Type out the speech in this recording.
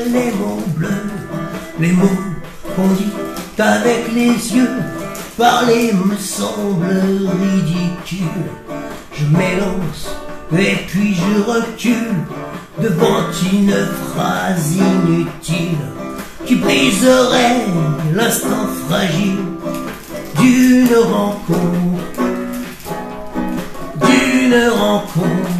les mots bleus, les mots qu'on dit avec les yeux. Parler me semble ridicule. Je m'élance et puis je recule devant une phrase inutile qui briserait l'instant fragile d'une rencontre, d'une rencontre.